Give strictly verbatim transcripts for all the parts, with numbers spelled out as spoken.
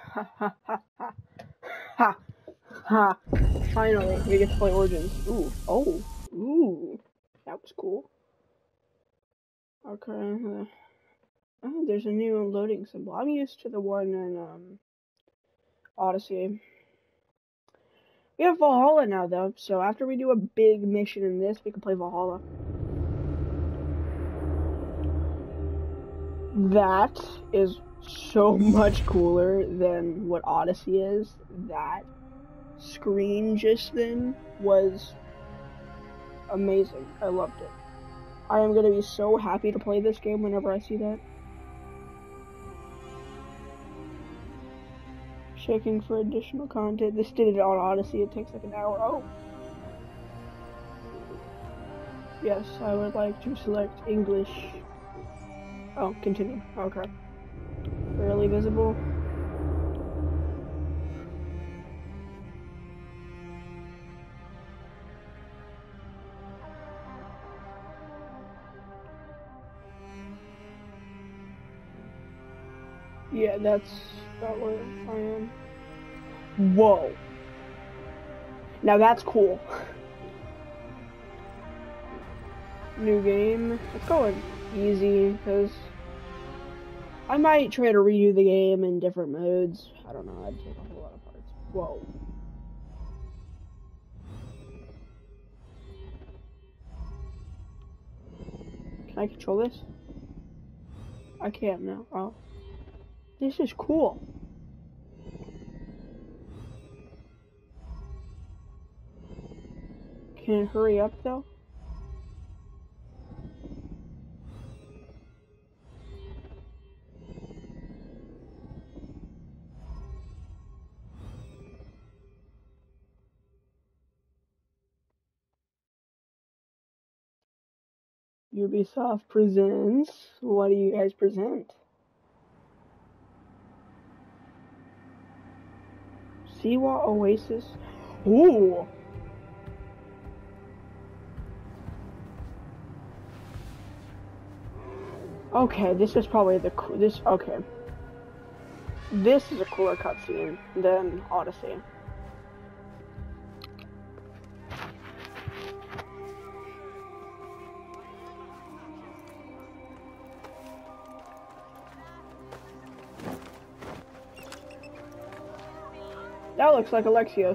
Ha ha ha ha ha ha. Finally, we get to play Origins. Ooh, oh, ooh, that was cool. Okay, uh, oh, there's a new loading symbol. I'm used to the one in um, Odyssey. We have Valhalla now, though, so after we do a big mission in this, we can play Valhalla. That is so much cooler than what Odyssey is. That screen just then was amazing. I loved it. I am going to be so happy to play this game whenever I see that. Checking for additional content. This did it on Odyssey. It takes like an hour. Oh. Yes, I would like to select English. Oh, continue. Okay. Barely visible. Yeah, that's about where I am. Whoa. Now that's cool. New game. Let's go in easy, because I might try to redo the game in different modes. I don't know, I'd take a whole lot of parts. Whoa. Can I control this? I can't now. Oh. This is cool. Can it hurry up though? Ubisoft presents. What do you guys present? Siwa Oasis. Ooh. Okay, this is probably the this. Okay, this is a cooler cutscene than Odyssey. That looks like Alexios.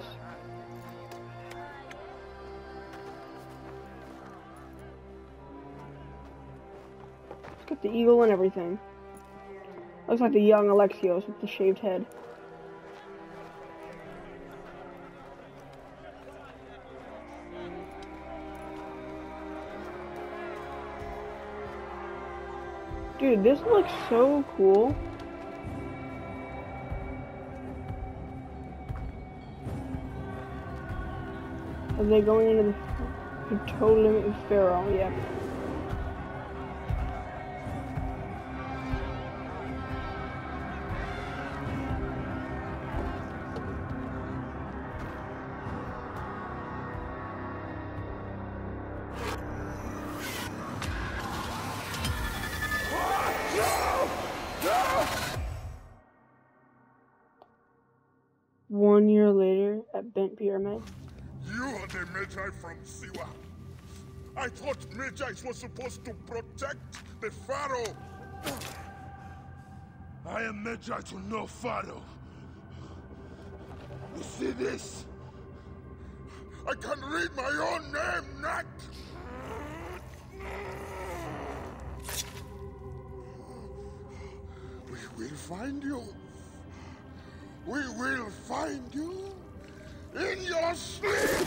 Let's get the eagle and everything. Looks like the young Alexios with the shaved head. Dude, this looks so cool. Are they going into the total Pharaoh? Yep. One year later at Bent Pyramid. You are the Magi from Siwa. I thought Magi was supposed to protect the Pharaoh. I am Magi to no Pharaoh. You see this? I can read my own name, Nat. We will find you. We will find you in your sleep.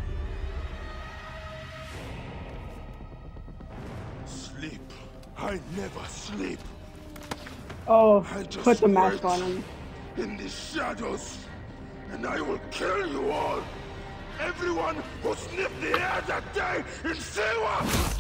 Sleep. I never sleep. Oh, I just put the mask wait on him. in the shadows, and I will kill you all. Everyone who sniffed the air that day in Siwa.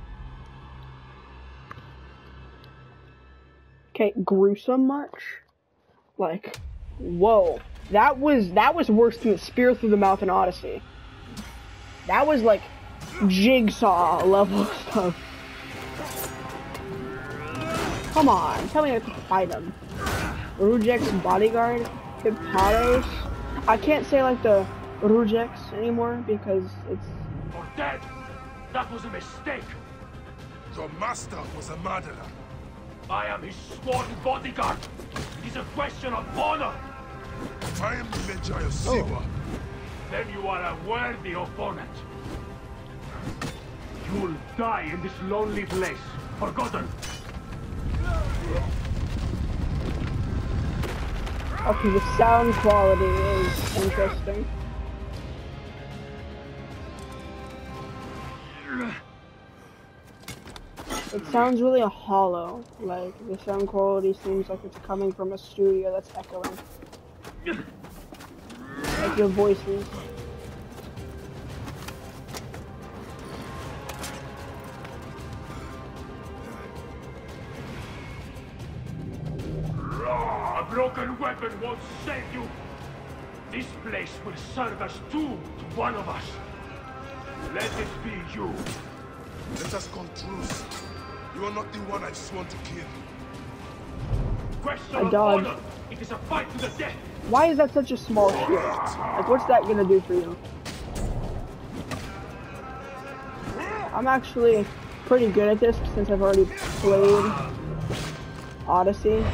Okay, gruesome much? Like, whoa. That was that was worse than the spear through the mouth in Odyssey. That was like Jigsaw level stuff. Come on, tell me I can fight him. Rujek's bodyguard, Hippados. I can't say like the Rujeks anymore because it's... You're dead! That was a mistake! Your master was a murderer. I am his sworn bodyguard. It is a question of honor. I am the Medjay of Siwa. Oh. Then you are a worthy opponent. You'll die in this lonely place, forgotten. Okay, the sound quality is interesting. It sounds really hollow. Like, the sound quality seems like it's coming from a studio that's echoing. Like your voices. A broken weapon won't save you. This place will serve as tomb to one of us. Let it be you. Let us call truce. You are not the one I've sworn to kill. Question of honor. It is a fight to the death. Why is that such a small shield? Like, what's that gonna do for you? I'm actually pretty good at this since I've already played Odyssey.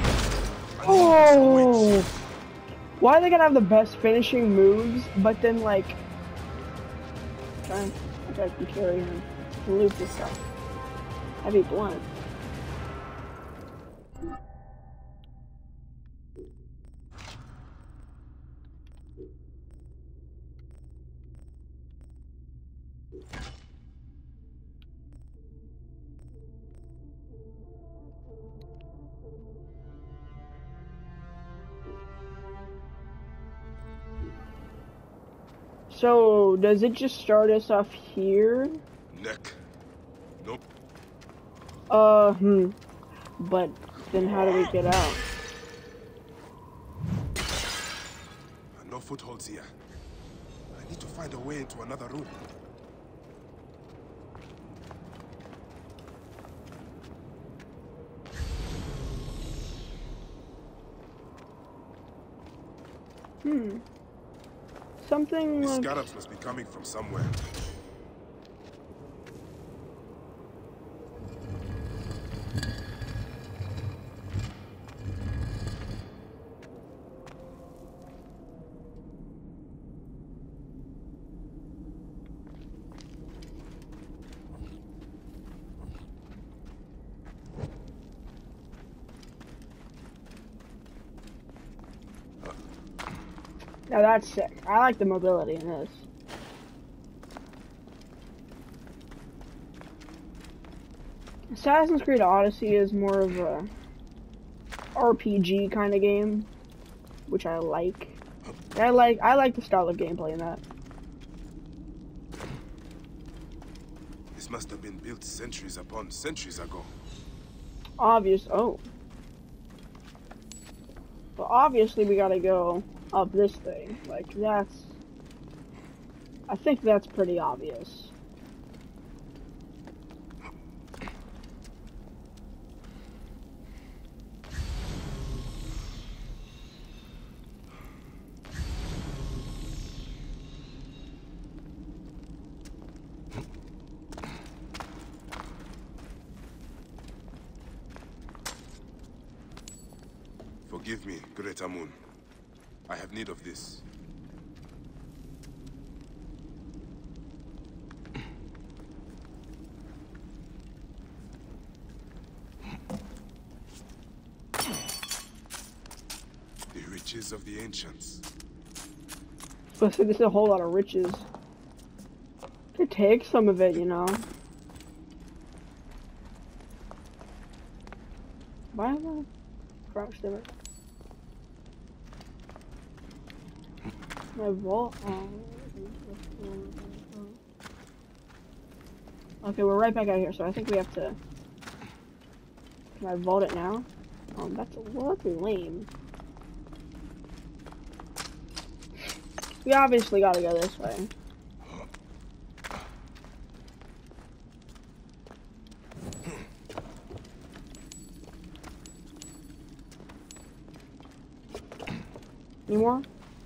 Oh! Why are they gonna have the best finishing moves, but then like... I gotta keep carrying him. Loot this stuff. Heavy blunt. So, does it just start us off here? Neck. Nope. Uh, hmm. But then how do we get out? No footholds here. I need to find a way into another room. Hmm. Something These like... scarabs must be coming from somewhere. Now that's sick. I like the mobility in this. Assassin's Creed Odyssey is more of a R P G kind of game, which I like. I like I like the style of gameplay in that. This must have been built centuries upon centuries ago. Obvious. Oh. But obviously we gotta go up this thing. Like, that's... I think that's pretty obvious. Forgive me, Great Amun. I have need of this. The riches of the ancients. But so there's a whole lot of riches. Could take some of it, you know. Why am I crouched in it? My vault. Oh. Okay, we're right back out here, so I think we have to. Can I vault it now? Oh, that's well, that's lame. We obviously gotta go this way. Any more?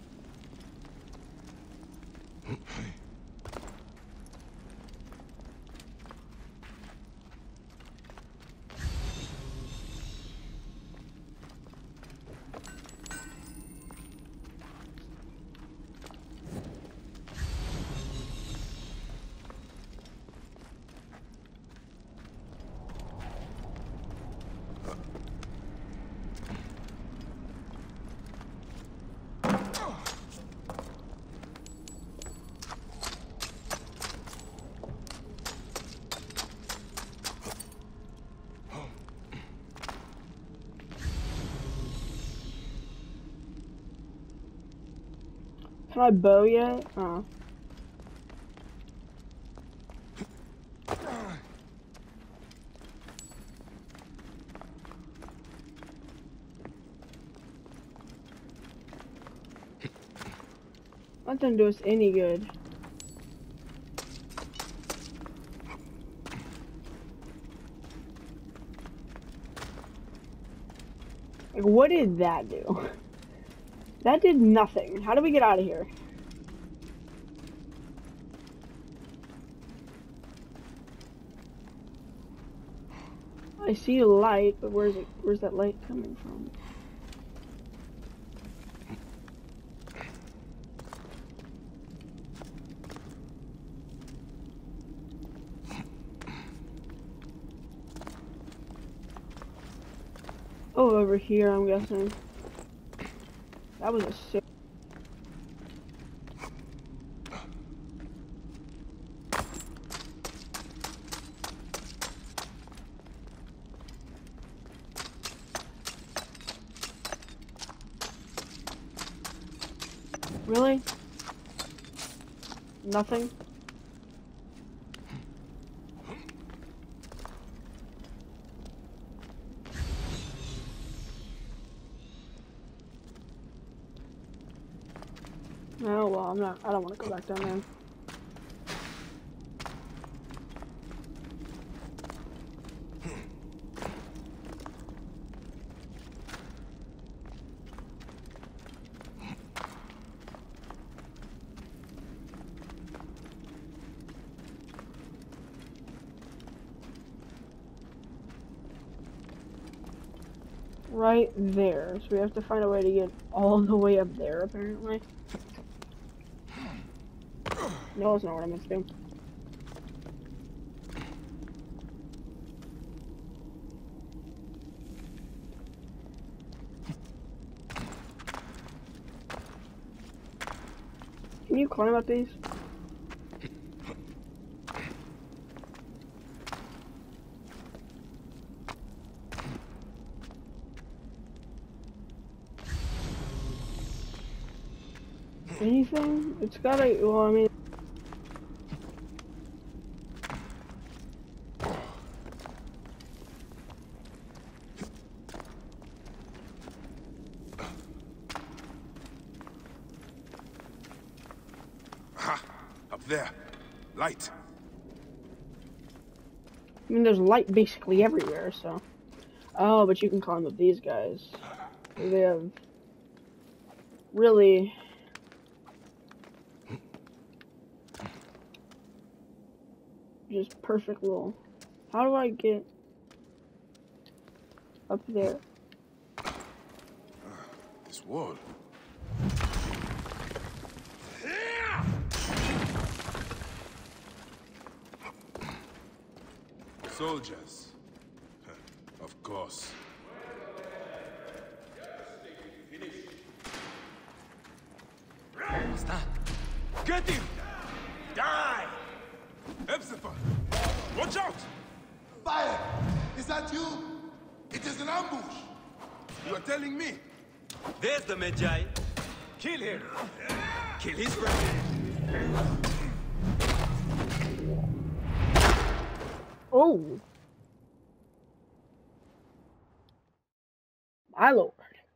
Can I bow yet? Oh. That didn't do us any good. Like, what did that do? That did nothing. How do we get out of here? I see a light, but where's it? Where's that light coming from? Oh, over here, I'm guessing. That was a sick. Really? Nothing? Oh well, I'm not. I don't want to go back down there. Right there, so we have to find a way to get all the way up there, apparently. No, that's not what I meant to do. Can you climb up these? Anything? It's gotta, well, I mean... Ha! Up there. Light. I mean, there's light basically everywhere, so... Oh, but you can climb up these guys. They have... really... just perfect little... How do I get... up there? Uh, this wall. Soldiers. Of course. What's that? Get him! Die! Hepzibah! Watch out! Fire! Is that you? It is an ambush! You are telling me? There's the Medjay. Kill him! Kill his friend! Oh! My lord.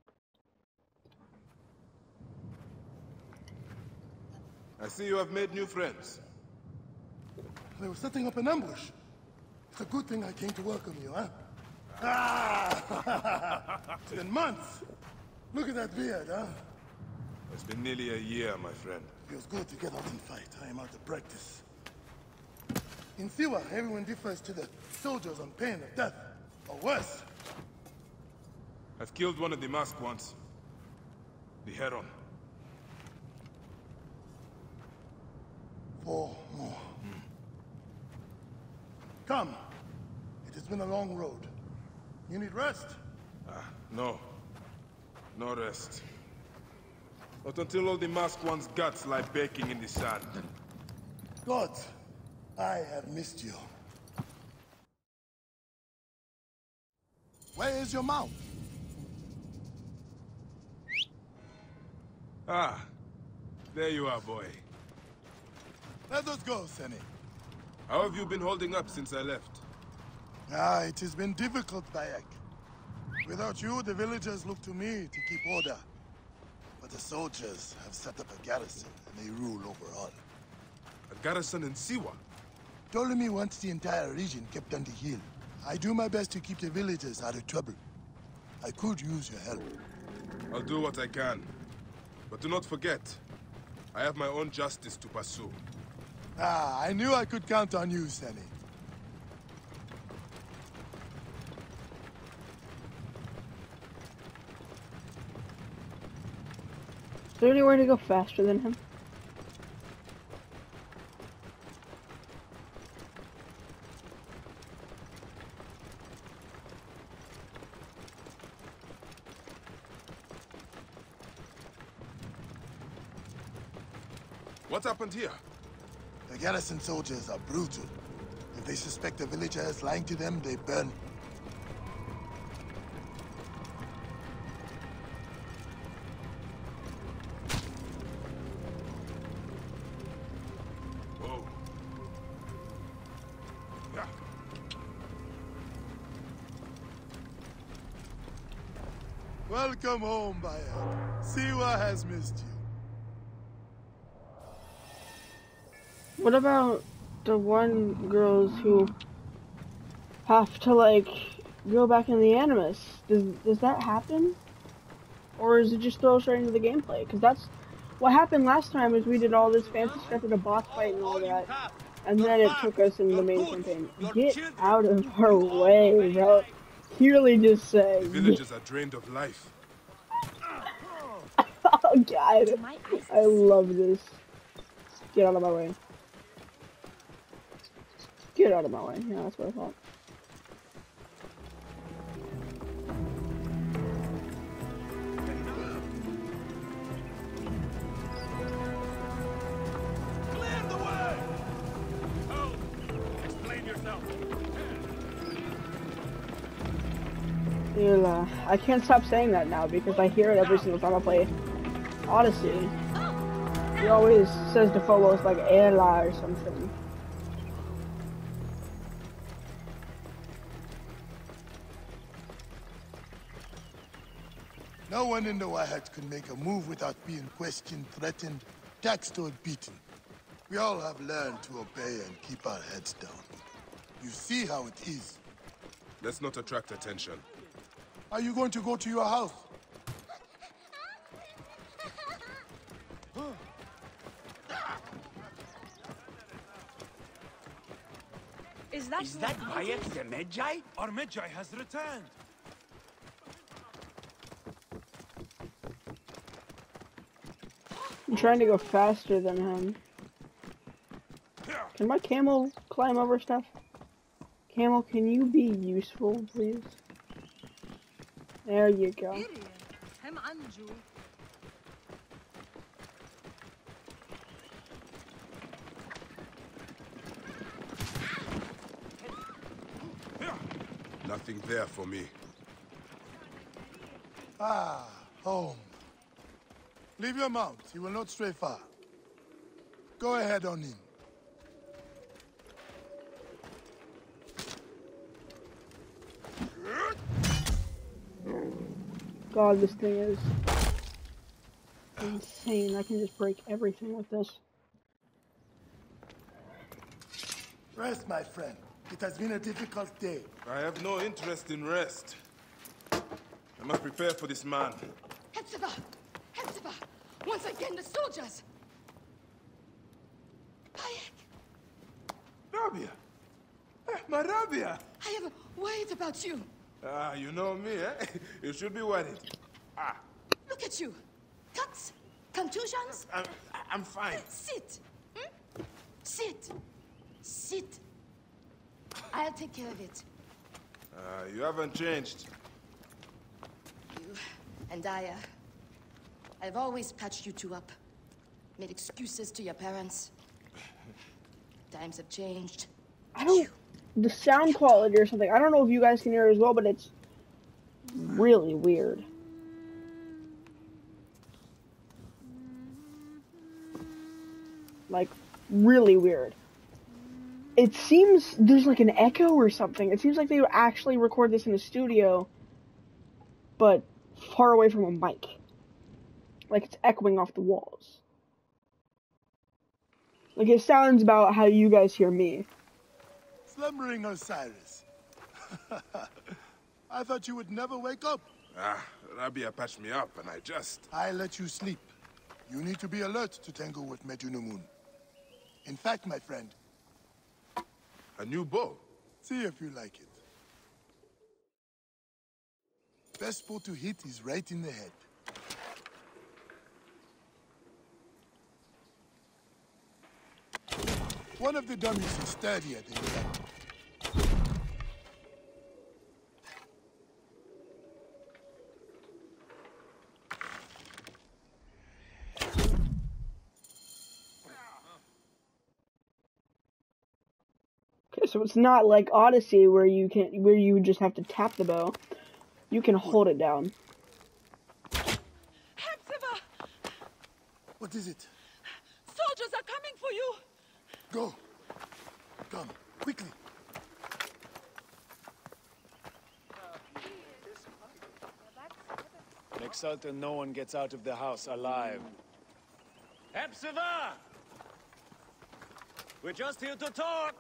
I see you have made new friends. They were setting up an ambush. It's a good thing I came to welcome you, huh? Ah! It's been months. Look at that beard, huh? It's been nearly a year, my friend. Feels good to get out and fight. I am out of practice. In Siwa, everyone defers to the soldiers on pain of death, or worse. I've killed one of the masked ones. The Heron. Four more. Hmm. Come. It has been a long road. You need rest? Ah, no. No rest. Not until all the masked one's guts lie baking in the sand. God, I have missed you. Where is your mount? Ah, there you are, boy. Let us go, Seni. How have you been holding up since I left? Ah, it has been difficult, Bayek. Without you, the villagers look to me to keep order. But the soldiers have set up a garrison, and they rule over all. A garrison in Siwa? Ptolemy wants the entire region kept under heel. I do my best to keep the villagers out of trouble. I could use your help. I'll do what I can. But do not forget, I have my own justice to pursue. Ah, I knew I could count on you, Seni. Is there anywhere to go faster than him? What happened here? The garrison soldiers are brutal. If they suspect a villager is lying to them, they burn. Whoa. Yeah. Welcome home, Bayek. Siwa has missed you. What about the one girls who have to, like, go back in the Animus? Does, does that happen? Or is it just throw straight into the gameplay? Because that's what happened last time is we did all this fancy stuff with a boss fight and all that. And then it took us into the main campaign. Get out of our way, bro. You really just say. The villagers are drained of life. Oh, God. I love this. Get out of my way. Get out of my way. Yeah, that's what I thought. Clear the way! Oh, explain yourself. Ela. I can't stop saying that now because I hear it every single time I play Odyssey. He always says to Phobos like Ela or something. No one in the Wahat could make a move without being questioned, threatened, taxed, or beaten. We all have learned to obey and keep our heads down. You see how it is. Let's not attract attention. Are you going to go to your house? Is that, Is that Bayek the Medjay? Our Medjay has returned. I'm trying to go faster than him. Can my camel climb over stuff? Camel, can you be useful, please? There you go. Nothing there for me. Ah, home. Leave your mount. He will not stray far. Go ahead on in. God, this thing is insane. I can just break everything with this. Rest, my friend. It has been a difficult day. I have no interest in rest. I must prepare for this man. Hepzibah! Hepzibah! Once again, the soldiers! Bayek! Rabia! Eh, my Rabia! I have worried about you. Ah, you know me, eh? You should be worried. Ah. Look at you. Cuts? Contusions? I'm, I'm fine. Sit. Hmm? Sit. Sit. I'll take care of it. Uh, you haven't changed. You and I, uh, I've always patched you two up. Made excuses to your parents. Times have changed. I don't... The sound quality or something. I don't know if you guys can hear it as well, but it's really weird. Like, really weird. It seems there's like an echo or something. It seems like they would actually record this in the studio, but far away from a mic. Like it's echoing off the walls. Like it sounds about how you guys hear me. Slumbering Osiris. I thought you would never wake up. Ah, Rabia patched me up and I just... I let you sleep. You need to be alert to tangle with Medunamun. In fact, my friend... A new bow? See if you like it. Best spot to hit is right in the head. One of the dummies is sturdier than the other. Okay, so it's not like Odyssey where you can where you just have to tap the bow. You can hold it down. Hepzibah! What is it? Soldiers are coming for you! Go. Come, quickly. Make certain no one gets out of the house alive. Hepzibah! We're just here to talk!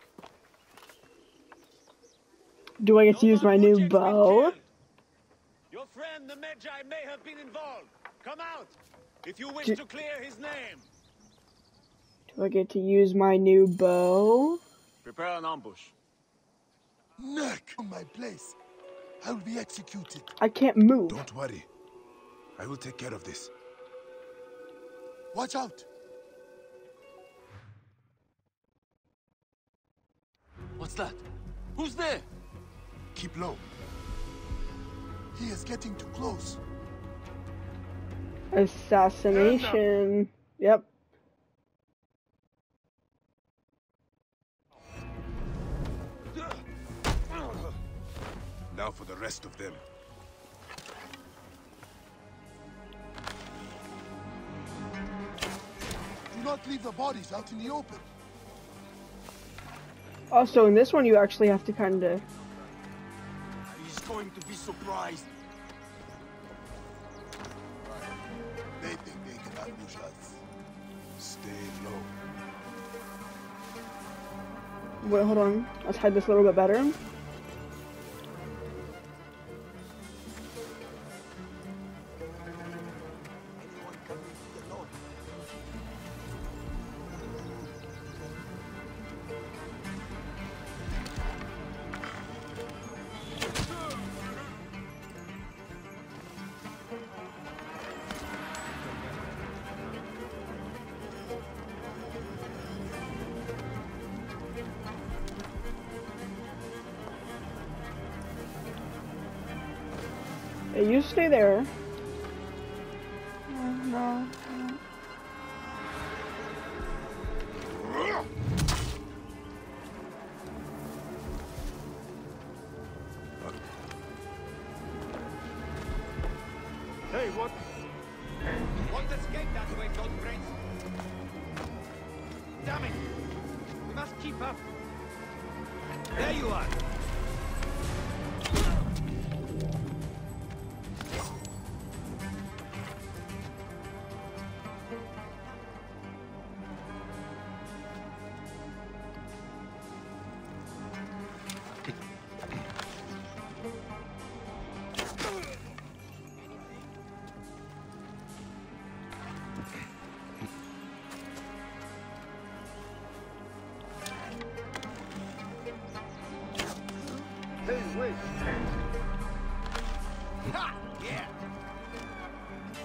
Do I get to use my new bow? Your friend, the Medjay, may have been involved. Come out, if you wish Do to clear his name. Do I get to use my new bow? Prepare an ambush. Neck on my place. I will be executed. I can't move. Don't worry. I will take care of this. Watch out. What's that? Who's there? Keep low. He is getting too close. Assassination. Yep. Now for the rest of them. Do not leave the bodies out in the open. Also, in this one, you actually have to kind of... He's going to be surprised. They think they can ambush us. Stay low. Wait, hold on. Let's hide this a little bit better. Hey, you stay there. No, no, no. Hey, what? Won't escape that way, don't brains. Damn it! We must keep up. There you are.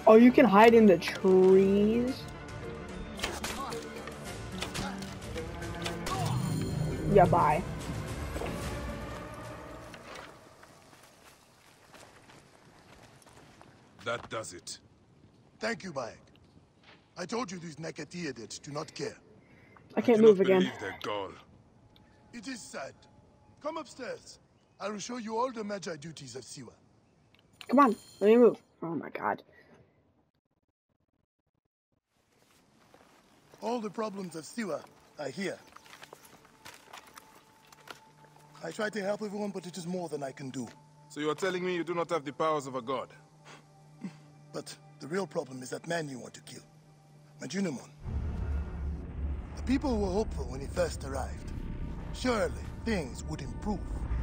Oh, you can hide in the trees? Yeah, bye. That does it. Thank you, Bayek. I told you these Nekatiadids do not care. I can't I move cannot again. believe their gall. It is sad. Come upstairs. I will show you all the Magi duties of Siwa. Come on, let me move. Oh my god. All the problems of Siwa are here. I try to help everyone, but it is more than I can do. So you are telling me you do not have the powers of a god? But the real problem is that man you want to kill. Majunimon. The people were hopeful when he first arrived. Surely, things would improve.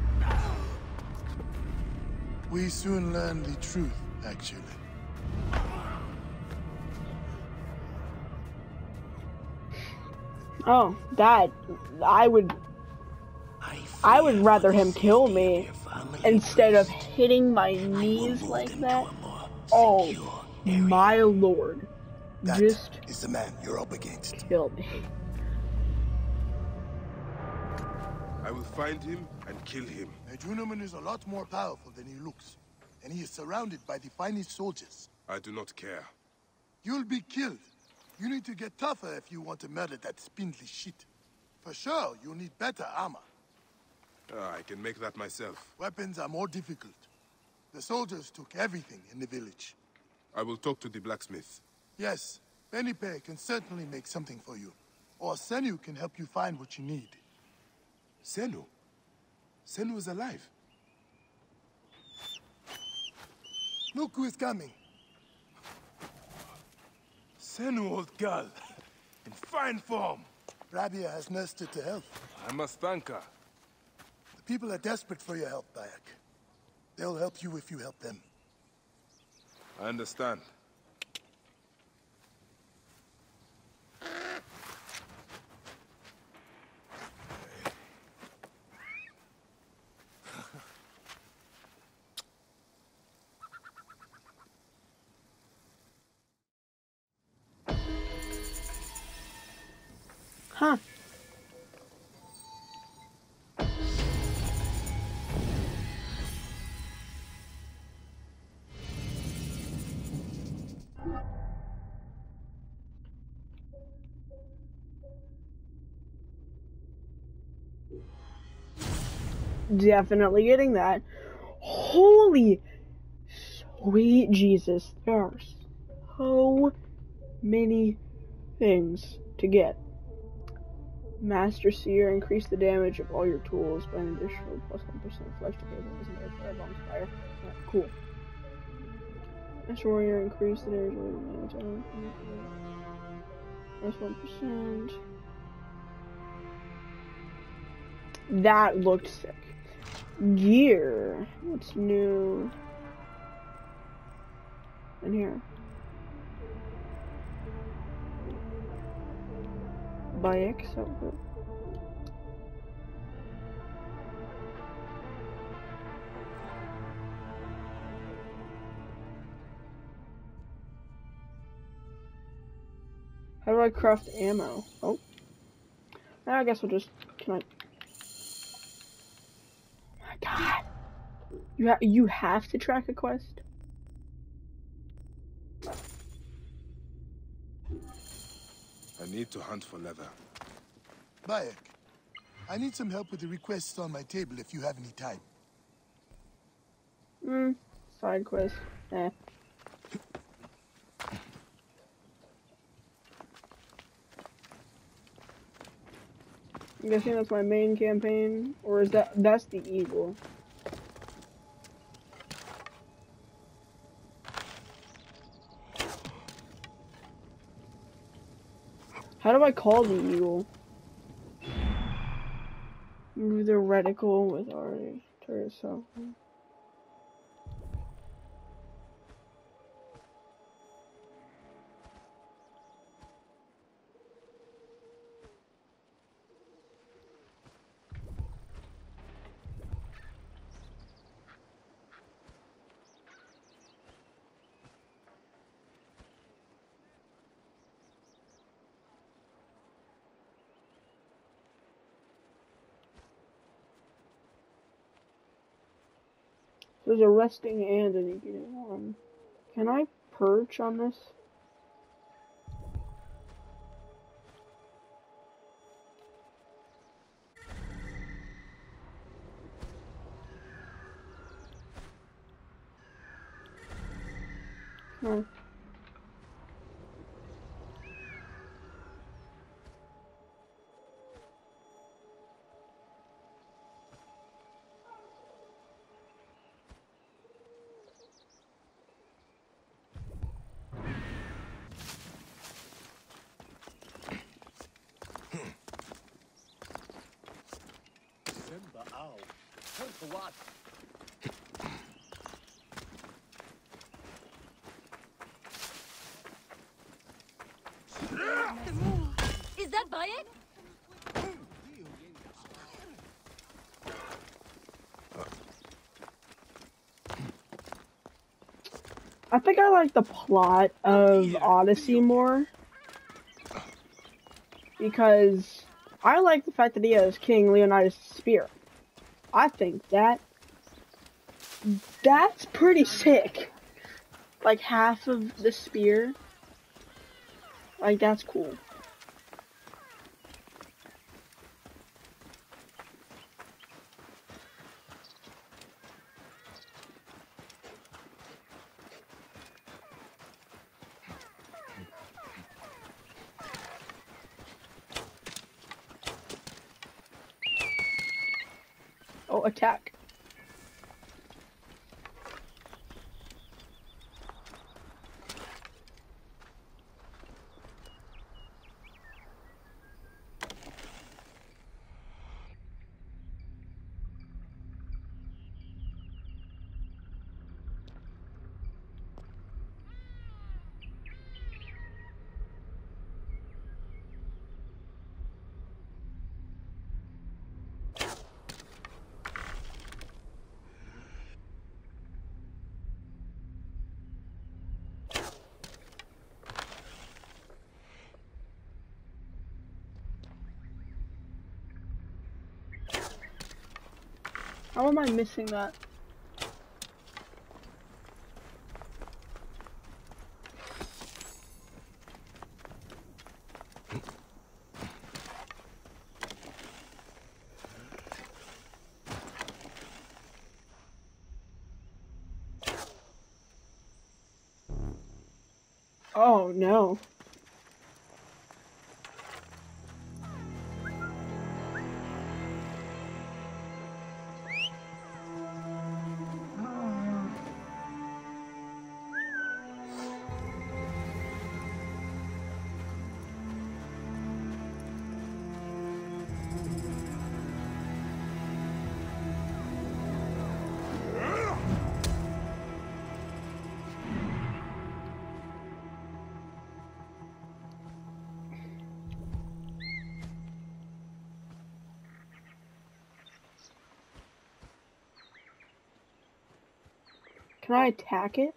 We soon learned the truth, actually. Oh, that I would I would rather him kill me instead of hitting my knees like that. Oh my lord. That Just is the man you're up against. kill me. I will find him and kill him. Majunimon is a lot more powerful than he looks. And he is surrounded by the finest soldiers. I do not care. You'll be killed. You need to get tougher if you want to murder that spindly shit. For sure, you'll need better armor. Ah, I can make that myself. Weapons are more difficult. The soldiers took everything in the village. I will talk to the blacksmith. Yes, Benipe can certainly make something for you. Or Senu can help you find what you need. Senu? Senu is alive. Look who is coming. Senu, old girl. In fine form. Rabia has nursed her to health. I must thank her. The people are desperate for your help, Bayek. They'll help you if you help them. I understand. Huh. Definitely getting that. Holy sweet Jesus. There are so many things to get. Master Seer, increase the damage of all your tools by an additional plus one percent flesh to cable. Isn't there firebomb fire? Yeah, cool. Master Warrior, increase the damage of all your plus one percent. That looked sick. Gear. What's new in here? Bayek, so good. How do I craft ammo? Oh. I guess we'll just, can I? My God. You, ha you have to track a quest? I need to hunt for leather. Bayek, I need some help with the requests on my table if you have any time. Hmm. Side quest. Eh. I'm guessing that's my main campaign, or is that that's the eagle? How do I call the eagle? Move the reticle with our turret cell. There's a resting and an eating one. Can I perch on this? No. What? Is that Bayek? I think I like the plot of Odyssey more. Because I like the fact that he has King Leonidas' spear. I think that that's pretty sick. Like half of the spear. Like that's cool. Oh, attack. How am I missing that? Oh no. Can I attack it?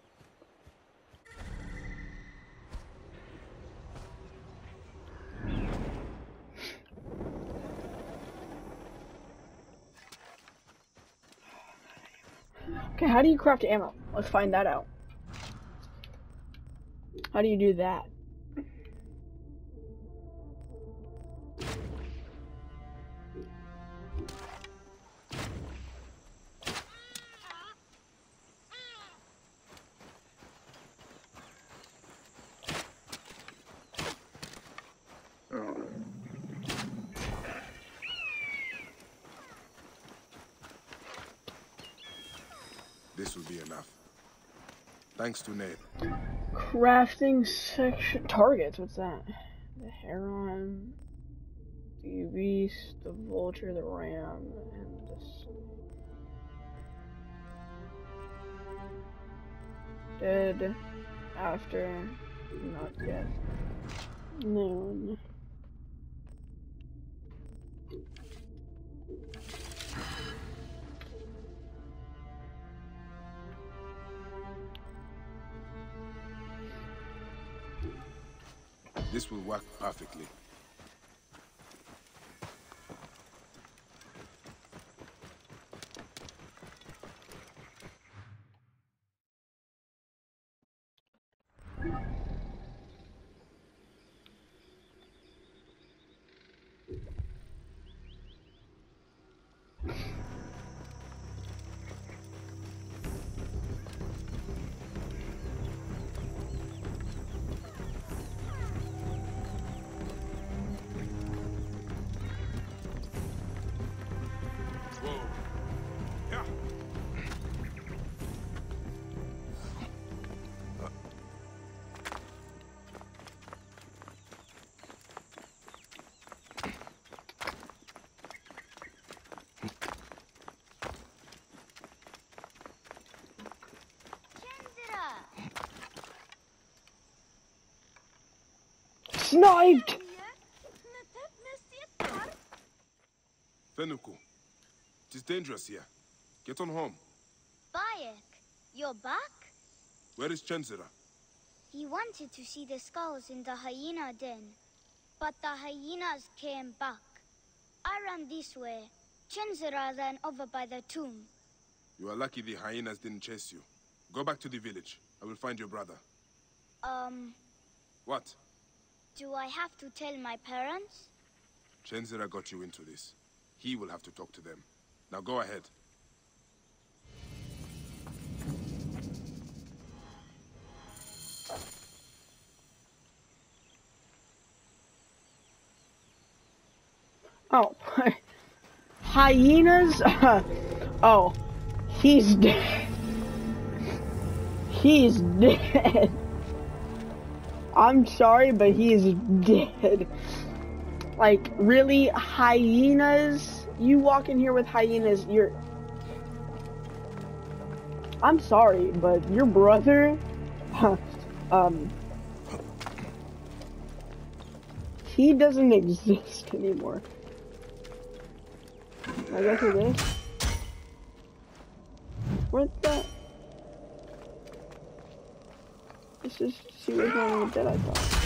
Okay, how do you craft ammo? Let's find that out. How do you do that? This will be enough. Thanks to Nate. Crafting section targets. What's that? The heron, the beast, the vulture, the ram, and the snake. Dead after, not death. Noon. This will work perfectly. sniped! Fenuku, it is dangerous here. Get on home. Bayek, you're back? Where is Chenzira? He wanted to see the skulls in the hyena den, but the hyenas came back. I ran this way. Chenzira ran over by the tomb. You are lucky the hyenas didn't chase you. Go back to the village. I will find your brother. Um... What? Do I have to tell my parents? Chenzira got you into this. He will have to talk to them. Now go ahead. Oh, hyenas? Oh, he's dead. He's dead. I'm sorry, but he's dead. Like, really? Hyenas? You walk in here with hyenas, you're... I'm sorry, but your brother... um... He doesn't exist anymore. I go through this. What the? Let's just see what's wrong with that, I thought.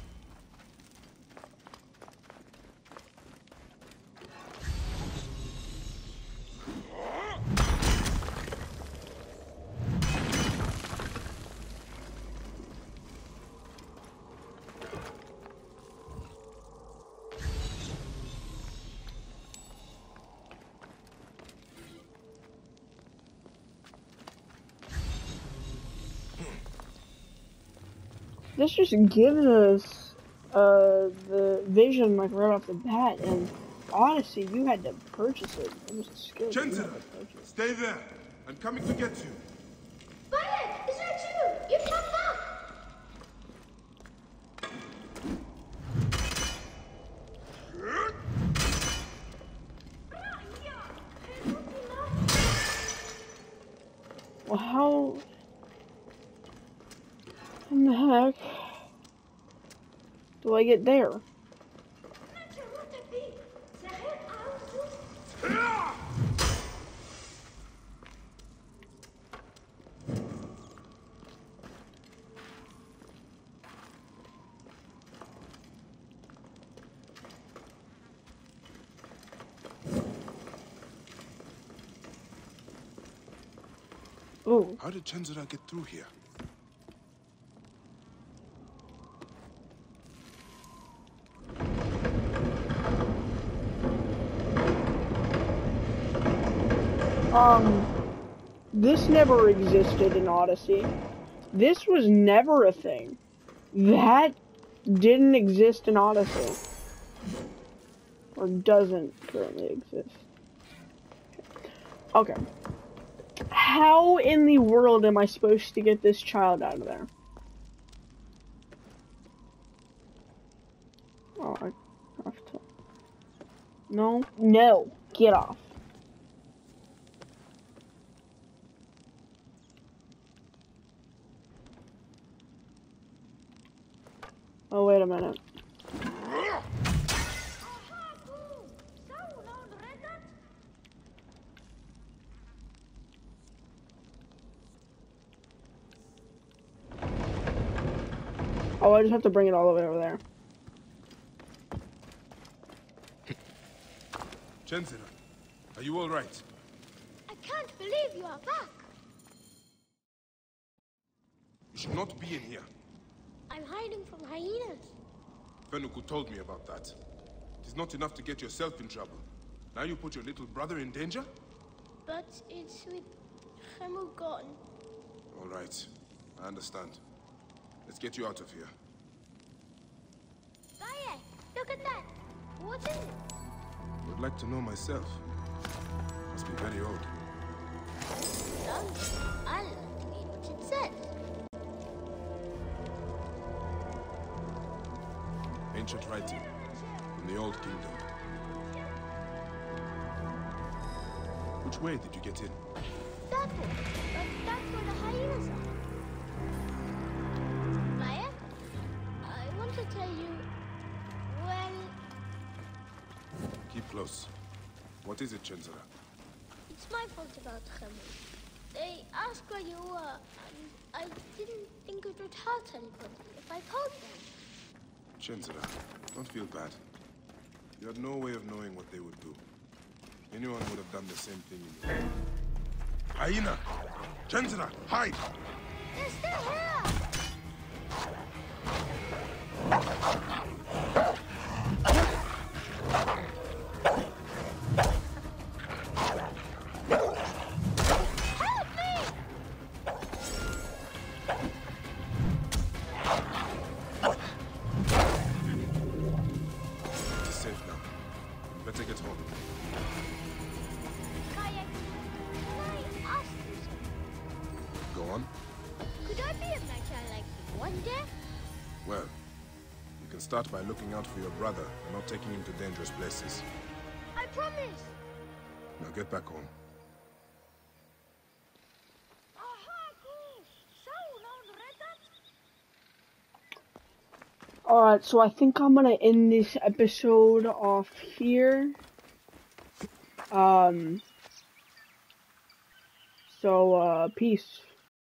This just gives us uh, the vision like right off the bat, and honestly, you had to purchase it. It was a skill. Chenzira, stay there. I'm coming to get you. Bayek, is that you? You come back! Well, how in the heck do I get there? Ooh. How did Chenzira get through here? Um, this never existed in Odyssey. This was never a thing. That didn't exist in Odyssey. Or doesn't currently exist. Okay. How in the world am I supposed to get this child out of there? Oh, I have to... No? No! Get off. Oh, wait a minute. Oh, I just have to bring it all the way over there. Chenzira, are you all right? I can't believe you are back. You should not be in here. I'm hiding from hyenas. Fenuku told me about that. It is not enough to get yourself in trouble. Now you put your little brother in danger? But it's with Hemu gone. All right, I understand. Let's get you out of here. Bayek, look at that. What is it? Would like to know myself. Must be very old. Well, I'll like to read what it says. Ancient writing from the Old Kingdom. Which way did you get in? That way, but that's where the hyenas are. Bayek, I want to tell you Keep close. What is it, Chenzara? It's my fault about Khemu. They asked where you were, and I didn't think it would hurt anybody if I told them. Chenzara, don't feel bad. You had no way of knowing what they would do. Anyone would have done the same thing in your life. Hyena! Chenzara, hide! They're still here! Start by looking out for your brother and not taking him to dangerous places. I promise! Now get back home. Alright, so I think I'm gonna end this episode off here. Um, so, uh, peace.